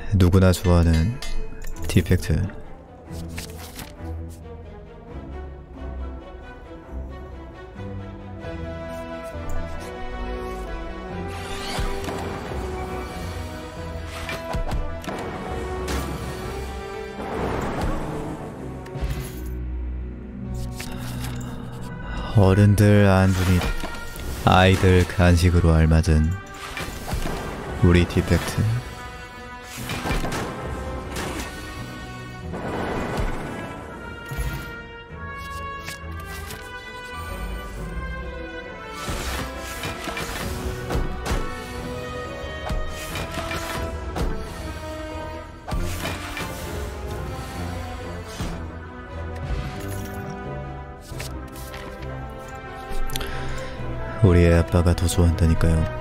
누구나 좋아하는 디펙트. 어른들 안주니 아이들 간식으로 알맞은 우리 디펙트. 우리 애 아빠가 더 좋아한다니까요.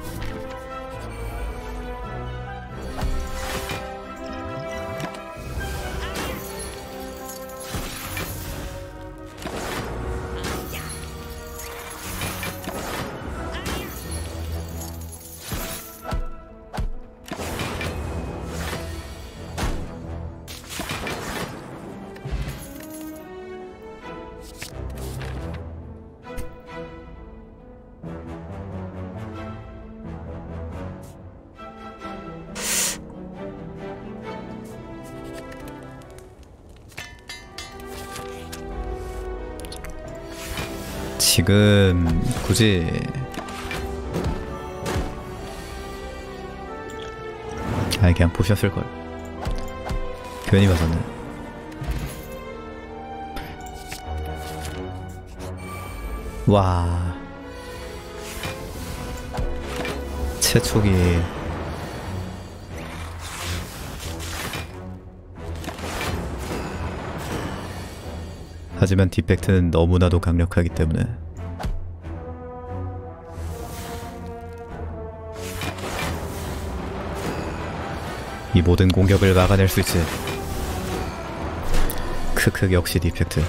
지금 굳이 아니 그냥 보셨을걸. 괜히 봐서는. 와, 채촉이 하지만 디펙트는 너무나도 강력하기 때문에 이 모든 공격을 막아낼 수 있지. 크크, 역시 디펙트.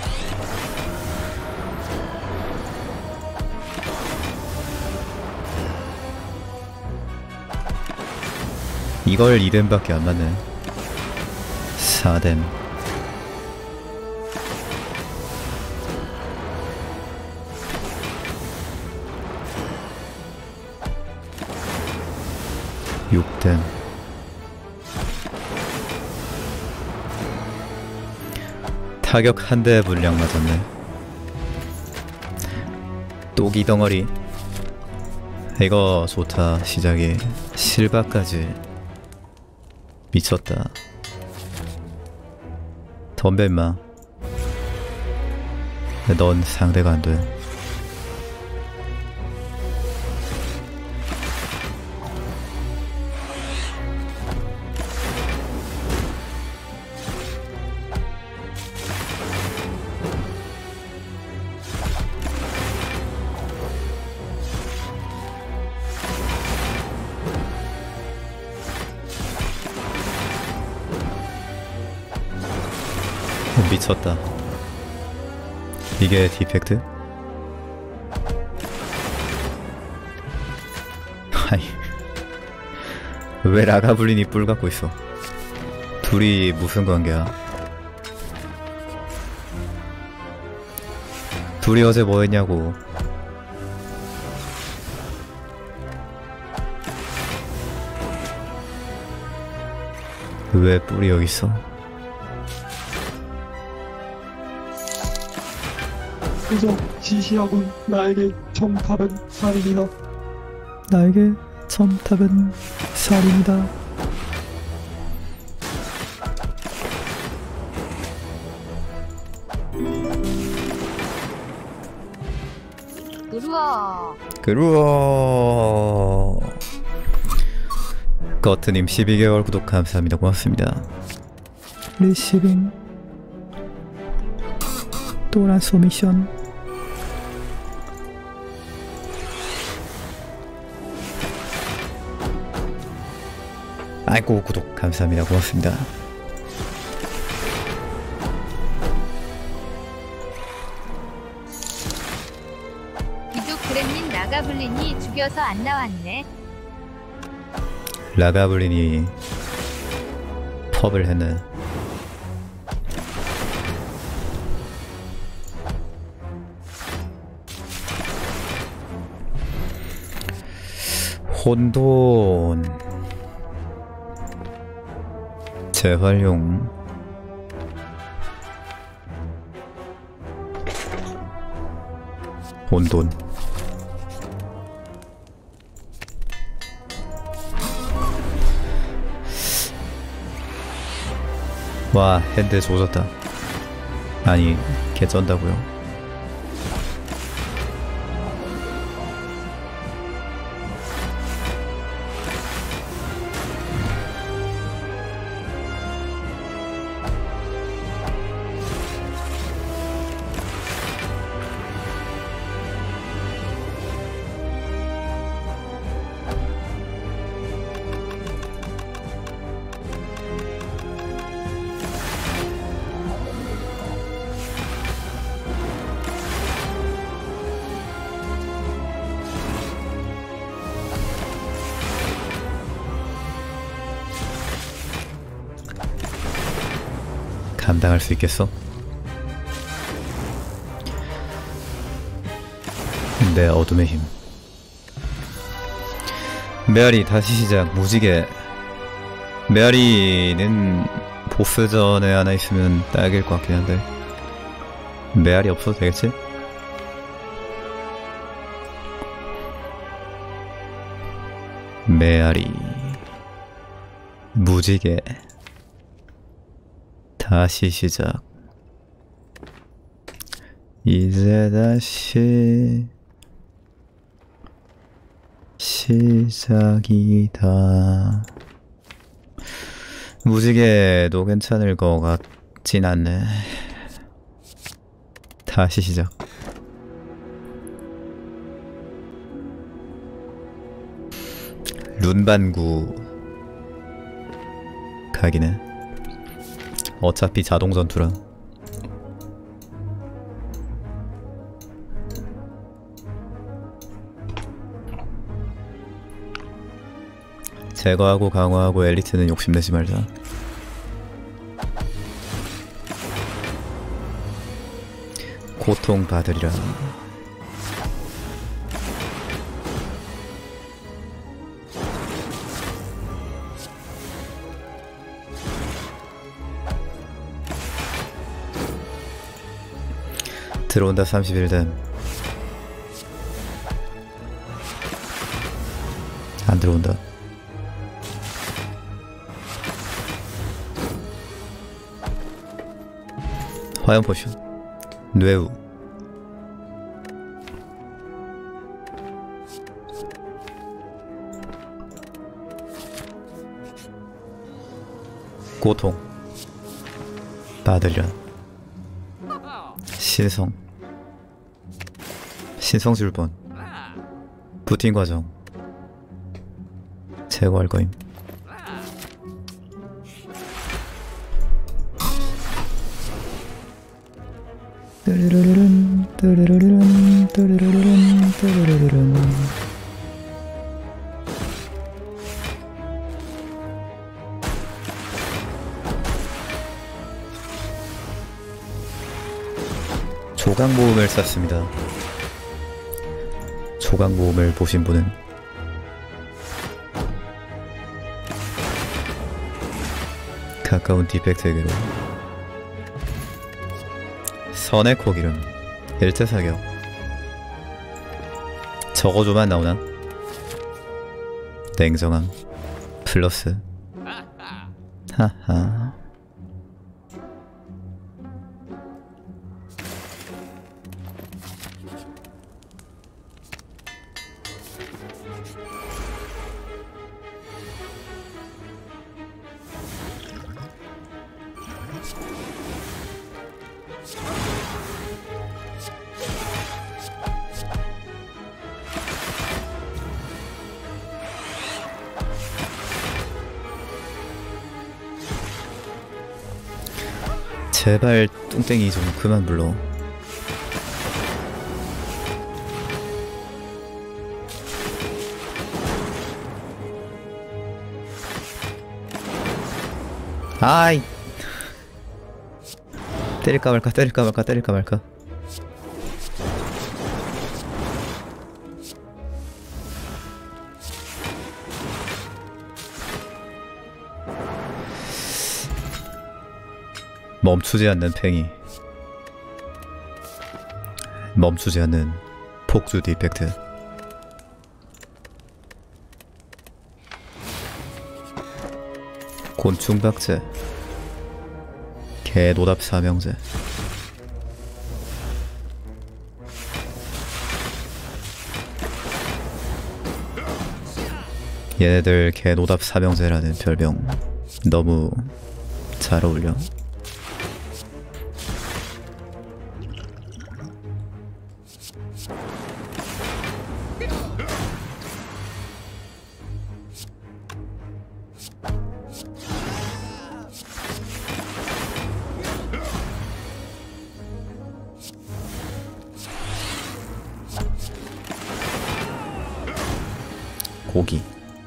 이걸 2뎀밖에 안 맞네. 4뎀. 육댐. 타격 한 대 분량 맞았네. 또기 덩어리. 이거 좋다. 시작이 실바까지 미쳤다. 덤벼 임마. 넌 상대가 안 돼. 미쳤다. 이게 디펙트? 아이, 왜 라가블린이 뿔 갖고 있어? 둘이 무슨 관계야? 둘이 어제 뭐 했냐고. 왜 뿔이 여기 있어? 그저 지시하군. 나에게 정답은 살인이다. 나에게 정답은 살인이다. 그루어. 거트님 12개월 구독 감사합니다. 고맙습니다. 리시빙 또라소 미션. 아이고 구독 감사합니다. 고맙습니다. 귀족 그렘린 라가블린이 죽여서 안 나왔네. 라가블린이 컵을 했네. 혼돈 재활용. 혼돈. 와, 핸드 조졌다. 아니, 개쩐다고요. 감당할 수 있겠어? 내 어둠의 힘. 메아리 다시 시작. 무지개. 메아리는 보스전에 하나 있으면 딱일 것 같긴 한데 메아리 없어도 되겠지? 메아리 무지개 다시 시작. 이제 다시 시작이다. 무지개도 괜찮을 것 같진 않네. 다시 시작. 룬반구 각이네. 어차피 자동 전투라. 제거하고 강화하고 엘리트는 욕심내지 말자. 고통 받으리라. 들어온다. 31댐. 안 들어온다. 화염 포션. 뇌우. 고통 받으리라. 신성. 신성 줄 뻔. 부팅 과정. 제거할 거임. 뚜루루룬 뚜루루룬 뚜루루룬 뚜루루룬. 조각모음을 쐈습니다. 조각모음을 보신 분은 가까운 디펙트에게로. 선의 코기름. 일제 사격. 저거조만 나오나? 냉정함 플러스. 하하. 제발 뚱땡이 좀 그만 불러. 아이 때릴까 말까 때릴까 말까 때릴까 말까. 멈추지 않는 팽이, 멈추지 않는 폭주 디펙트. 곤충박제, 개노답 사명제. 얘네들 개노답 사명제라는 별명 너무 잘 어울려. 고기,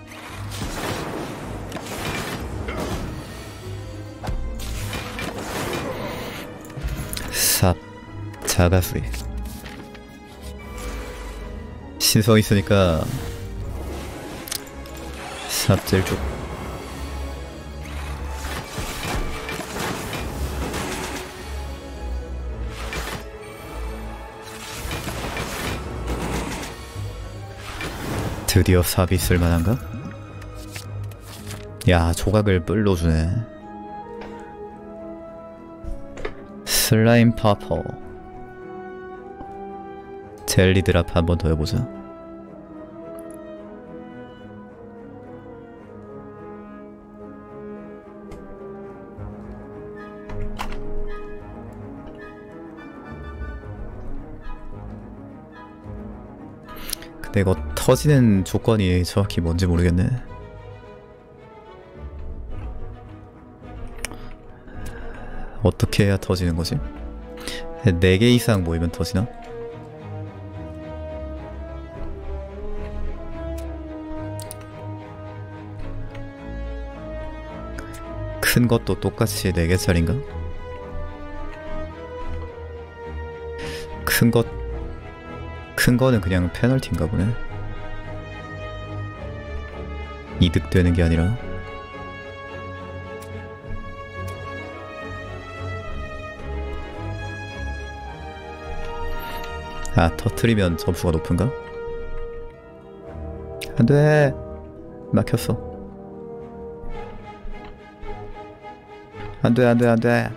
삽, 자가수리. 신성 있으니까 삽 제일 좋. 드디어 삽이 쓸만한가? 야, 조각을 뿔로 주네. 슬라임 파퍼. 젤리 드랍 한 번 더 해보자. 근데 이거 터지는 조건이 정확히 뭔지 모르겠네. 어떻게 해야 터지는 거지? 4개 이상 모이면 터지나? 큰 것도 똑같이 4개짜린가? 큰 거는 그냥 페널티인가 보네. 이득되는 게 아니라. 아, 터트리면 점수가 높은가? 안돼, 막혔어. 안돼 안돼 안돼.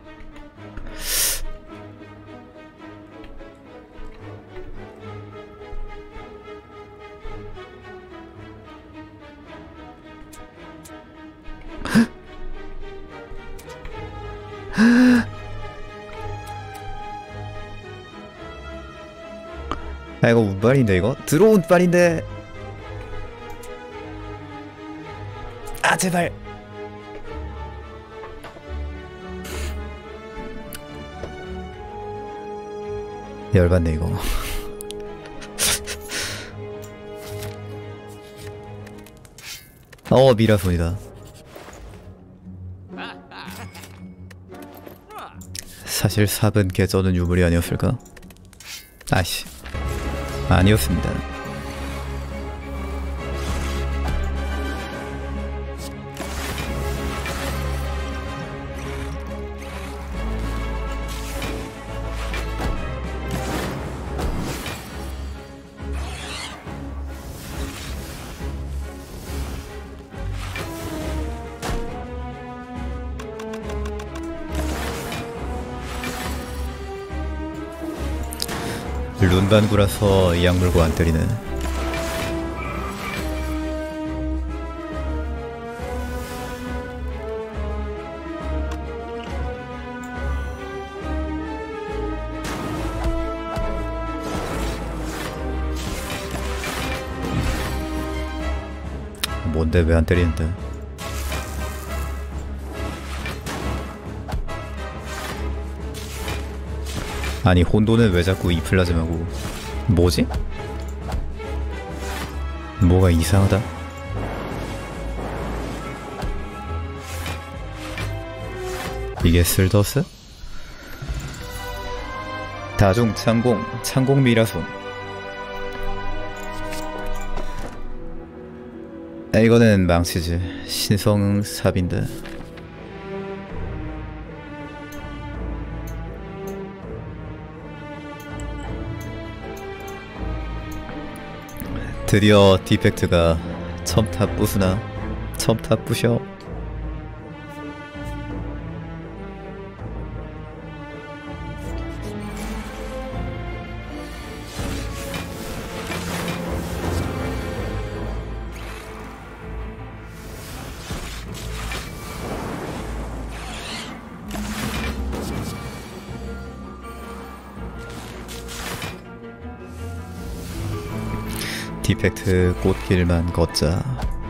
아, 이거 운빨인데, 이거? 들어온 빨인데. 아, 제발. 열받네, 이거. 미라손이다. 사실 삽은 개쩌는 유물이 아니었을까? 아씨, 아니었습니다. 룬반구라서 이 약물고 안 때리네. 뭔데 왜 안 때리는데? 아니, 혼돈은 왜 자꾸 이 플라즈마고. 뭐지? 뭐가 이상하다? 이게 슬더스? 다중 창공, 창공 미라손. 이거는 망치지. 신성 삽인데. 드디어 디펙트가 첨탑 부수나. 첨탑 부셔. 디펙트 꽃길만 걷자.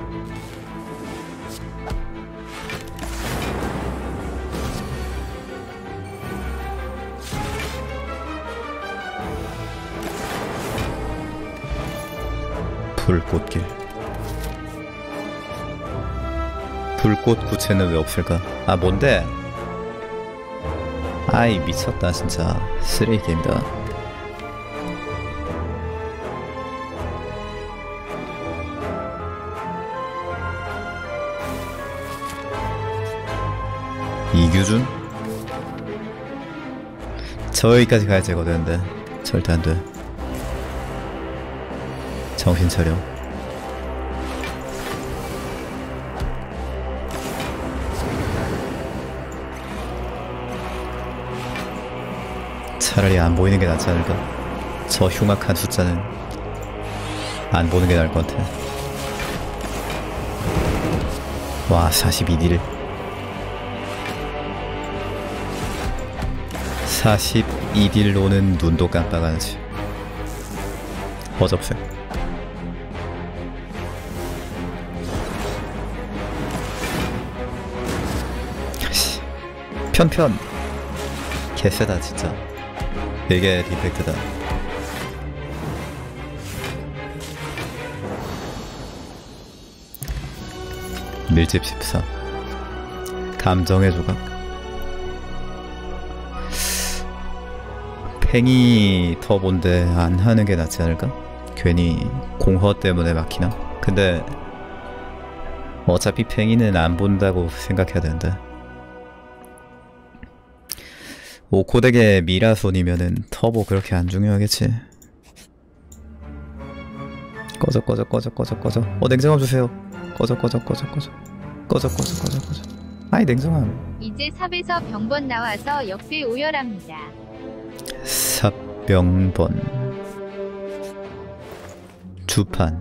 불꽃길. 불꽃 구체는 왜 없을까? 아 뭔데? 아이 미쳤다 진짜. 쓰레기 게임이다. 이규준? 저기까지 가야 되거든데 절대 안돼. 정신 차려. 차라리 안 보이는 게 낫지 않을까? 저 흉악한 숫자는 안 보는 게 나을 것 같아. 와 42딜 42딜로는 눈도 깜빡 안 하지. 어접색. 편편. 개쎄다 진짜. 이게 디펙트다. 밀집 14. 감정의 조각. 팽이 터본데 안 하는 게 낫지 않을까? 괜히 공허 때문에 막히나? 근데 어차피 팽이는 안 본다고 생각해야 되는데. 오코덱의 미라손이면은 터보 그렇게 안 중요하겠지. 꺼져 꺼져 꺼져 꺼져 꺼져. 냉정함 주세요. 꺼져 꺼져 꺼져 꺼져 꺼져 꺼져 꺼져 꺼져. 아이 냉정함. 이제 삽에서 병번 나와서 역배 오열합니다. 삽병번. 주판.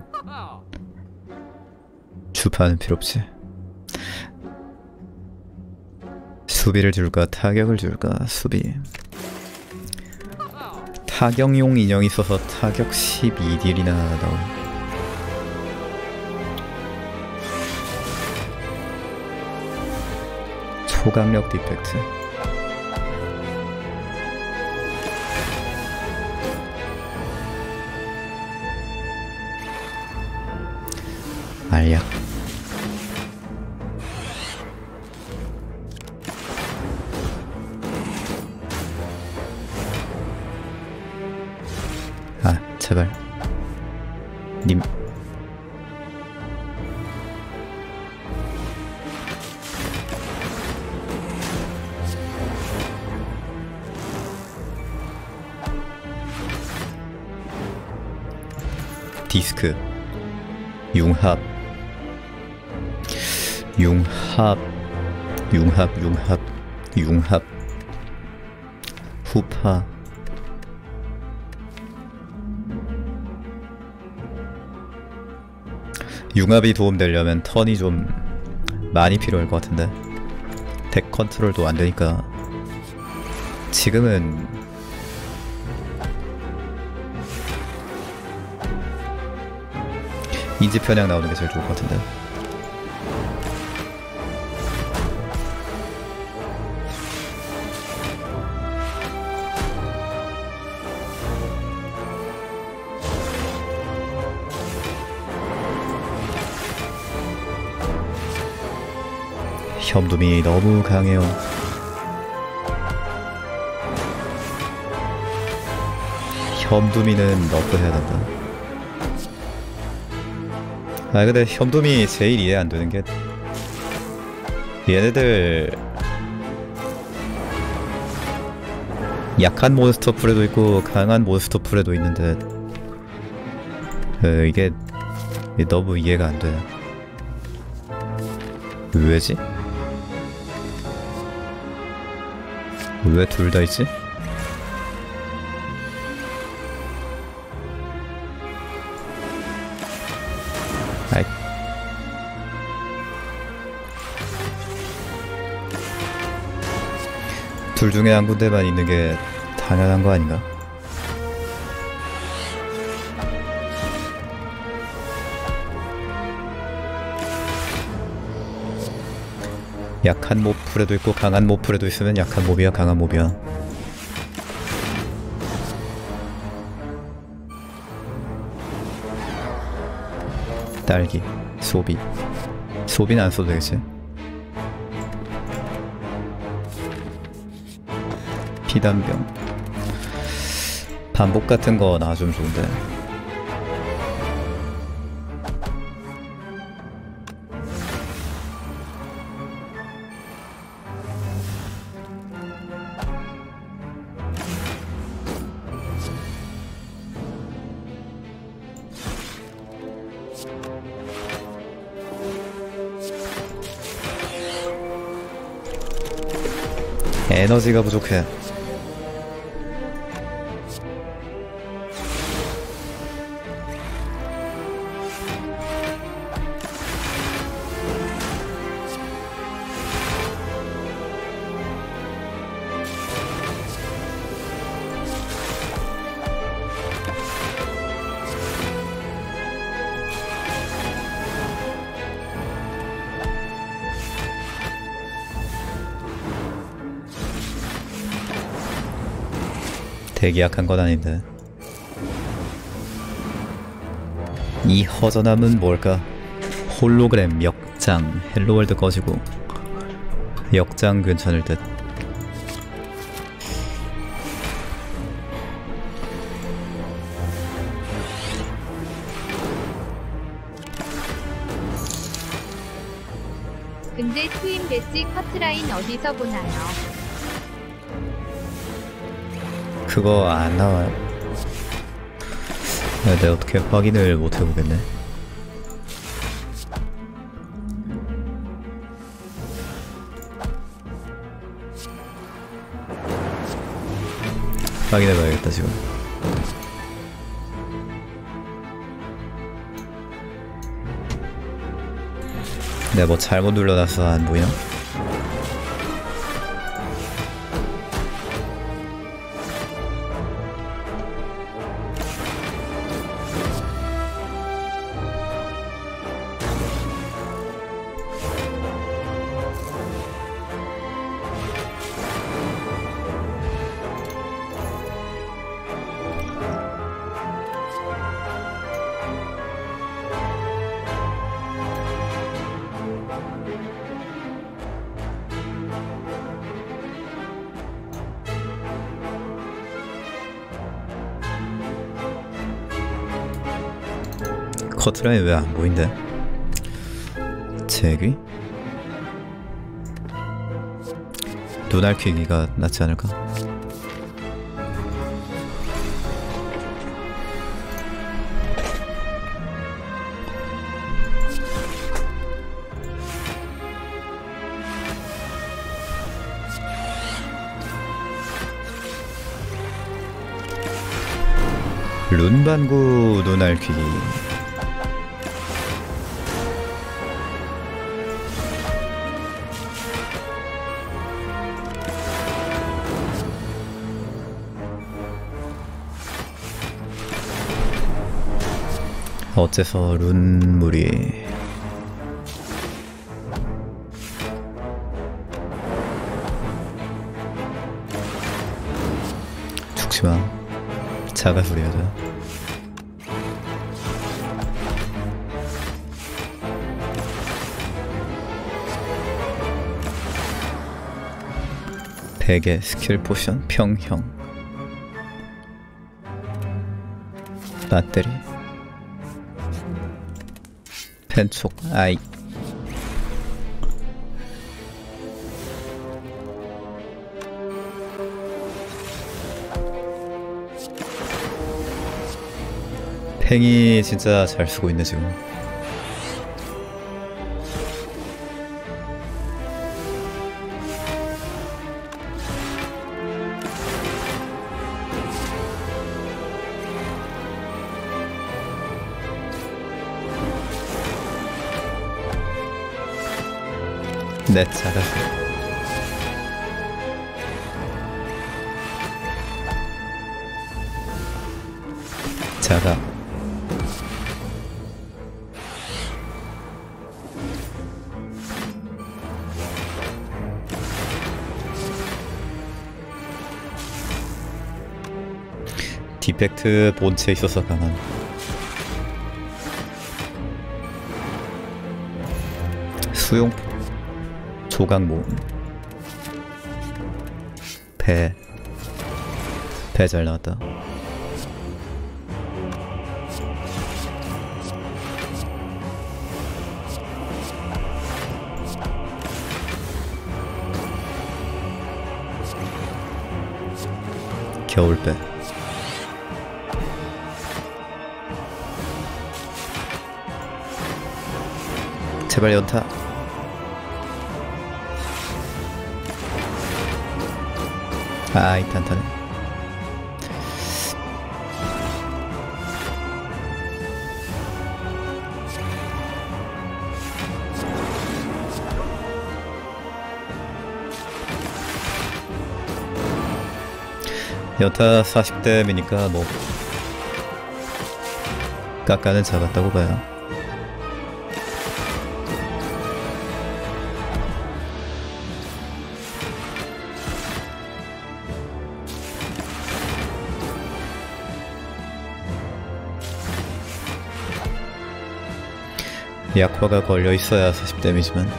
주판은 필요없지. 수비를 줄까 타격을 줄까. 수비. 타격용 인형이 있어서 타격 12딜이나 나온. 초강력 디펙트. 알약. 아 제발 님. 디스크. 융합. 융합. 융합. 융합. 융합. 후파. 융합이 도움되려면 턴이 좀 많이 필요할 것 같은데 덱 컨트롤도 안 되니까 지금은 인지 편향 나오는 게 제일 좋을 것 같은데. 현둠이 너무 강해요. 현두미는 너프 해야 된다. 아 근데 현두미 제일 이해 안 되는 게 얘네들 약한 몬스터 풀에도 있고 강한 몬스터 풀에도 있는데 이게 너무 이해가 안 돼. 왜지? 왜 둘 다 있지? 아이. 둘 중에 한 군데만 있는 게 당연한 거 아닌가? 약한 몹 풀에도 있고 강한 몹 풀에도 있으면 약한 몹이야 강한 몹이야. 딸기 소비는 안 써도 되겠지. 피단병 반복 같은 거 나와주면 좋은데. 에너지가 부족해. 되게 약한 건 아닌데. 이 허전함은 뭘까? 홀로그램, 역장, 헬로월드 꺼지고. 역장 괜찮을 듯. 근데 트윈 배지 커트라인 어디서 보나요? 그거 안 나와요. 내가 어떻게 확인을 못 해보겠네. 확인해봐야겠다 지금. 내가 뭐 잘못 눌러놨어. 안 보이나? 커트라인 왜 안 보인대? 제귀? 눈알퀴기가 낫지 않을까? 룬반구 눈알퀴기. 어째서 룬물이 죽지마. 자가소리 하자. 베개 스킬 포션 평형. 배터리 펜촉 아이 팽이 진짜 잘 쓰고 있네 지금. 네, 잘했어. 자가 디펙트 본체에 있어서 강한 수용포 조각 모음 배 잘 나왔다. 겨울배 제발 연타. 아이 탄탄해. 연타 40댐이니까 뭐 깎아는 잡았다고 봐요. 약화가 걸려있어야 40댐이지만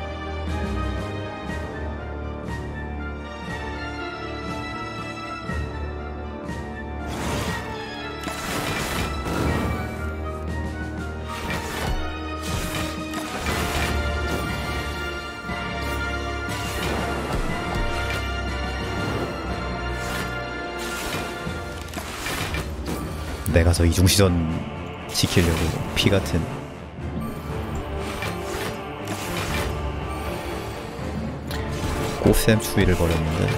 내가 저 이중시전 지키려고 피같은 꽃샘 추위를 벌였는데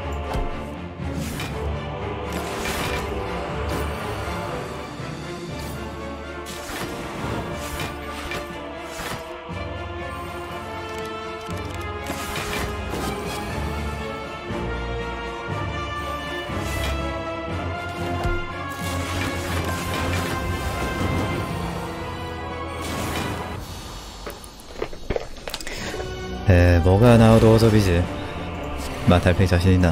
뭐가 나와도 어접이지. 마달팽이 자신있나?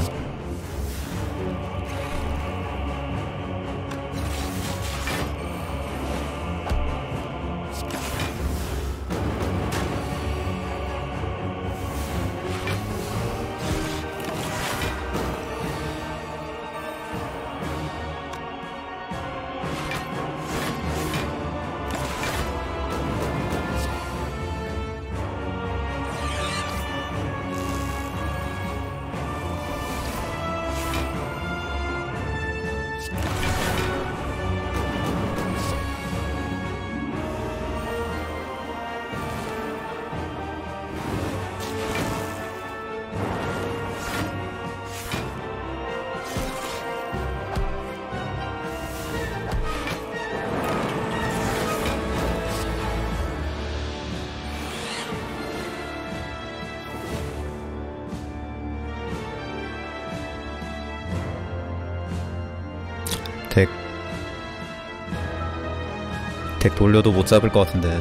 덱 돌려도 못 잡을 것 같은데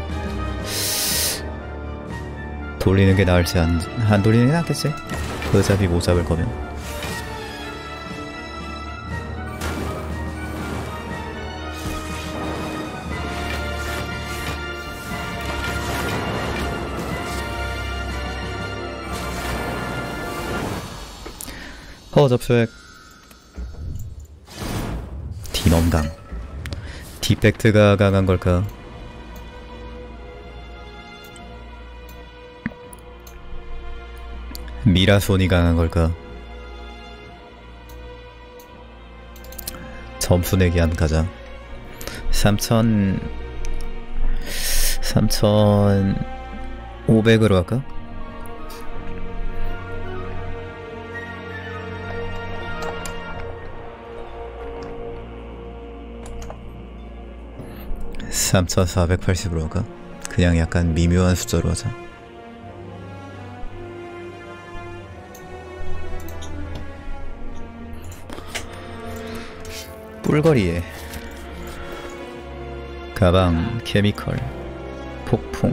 돌리는 게 나을지 안 돌리는 게 낫겠지? 어차피 못 잡을 거면. 접수액 디넘강 디펙트가 강한 걸까? 미라손이 강한 걸까? 점수 내기 안 가자. 3,500으로 할까? (3,480으로) 할까? 그냥 약간 미묘한 숫자로 하자. 뿔거리에 가방, 케미컬, 폭풍,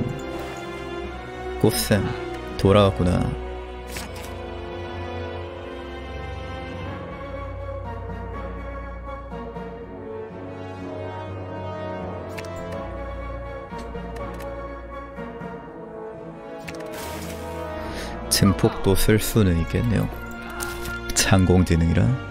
꽃샘 돌아왔구나. 증폭도 쓸 수는 있겠네요. 창공지능이라.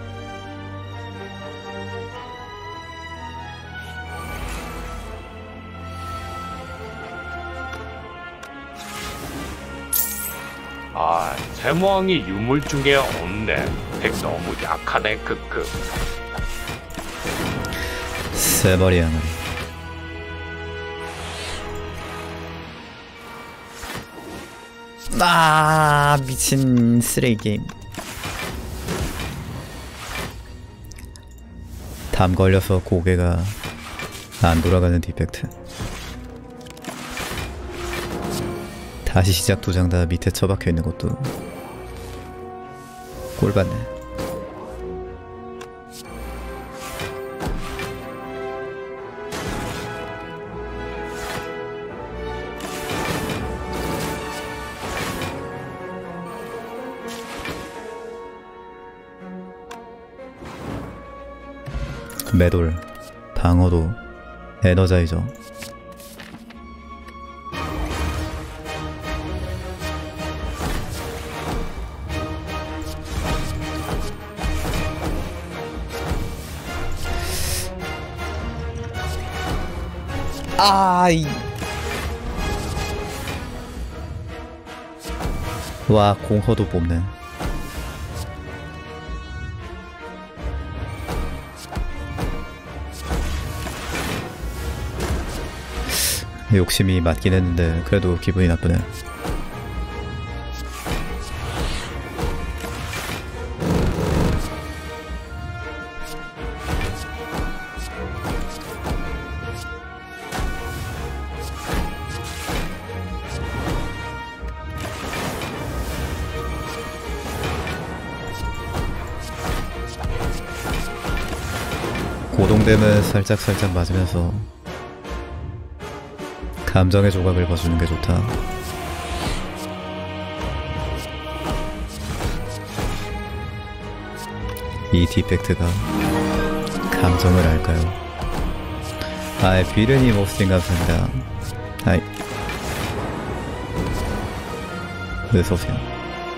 아, 세모왕이 유물 중에 없네. 덱 너무 약하네. 크크. 세머리 양아리. 아, 미친 쓰레기 게임. 담 걸려서 고개가 안 돌아가는 디펙트. 다시 시작 두 장 다 밑에 처박혀 있는 것도 꼴받네. 매돌, 방어도, 에너자이저. 아이. 와, 공허도 뽑네. 욕심이 맞긴 했는데 그래도 기분이 나쁘네. 고동됨은 살짝살짝 맞으면서 감정의 조각을 봐주는 게 좋다. 이 디펙트가 감정을 알까요? 아이, 비르님 호스팅 감사합니다. 하이. 어서오세요.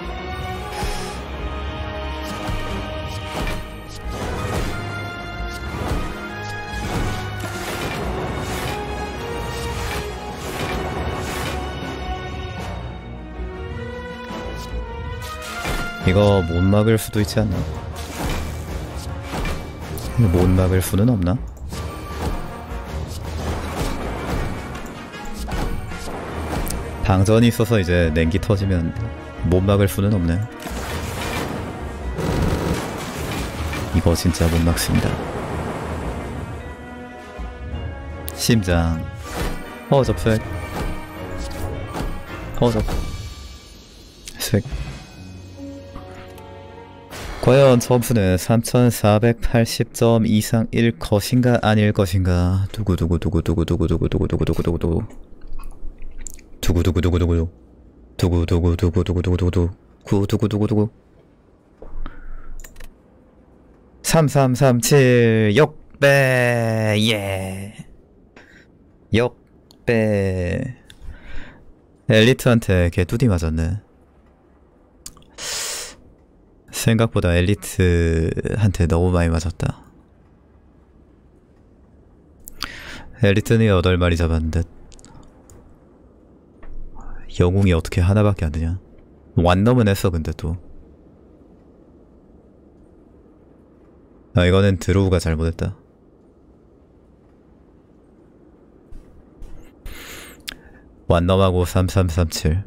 이거 못 막을 수도 있지 않나? 못 막을 수는 없나? 방전이 있어서 이제 냉기 터지면 못 막을 수는 없네. 이거 진짜 못 막습니다. 심장 허접색 허접 색. 과연 점수는 3480점 이상일 것인가 아닐 것인가. 두구두구두구두구두구두구두구두구두구두구두구 두구두구두구두구 두구두구두구두구두구두구 구두구두구두구 3337 역배. 예, 역배. 엘리트한테 개뚜디 맞았네. 생각보다 엘리트한테 너무 많이 맞았다. 엘리트니 8마리 잡았는데 영웅이 어떻게 하나밖에 안 되냐. 완넘은 했어 근데 또. 아 이거는 드로우가 잘못했다. 완넘하고 3337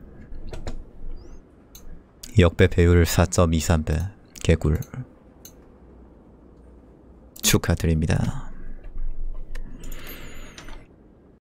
역배 배율 4.23배 개꿀 축하드립니다.